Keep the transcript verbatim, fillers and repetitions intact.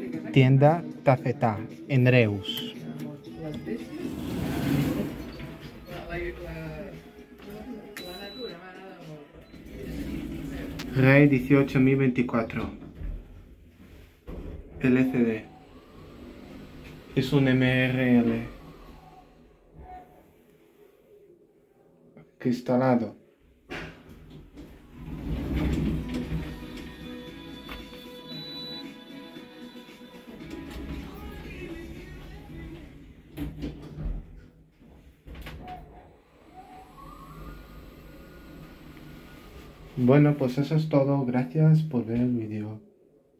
Tienda Tafetà, en Reus. RAI dieciocho mil veinticuatro. L C D. Es un M R L. Cristalado. Bueno, pues eso es todo. Gracias por ver el vídeo.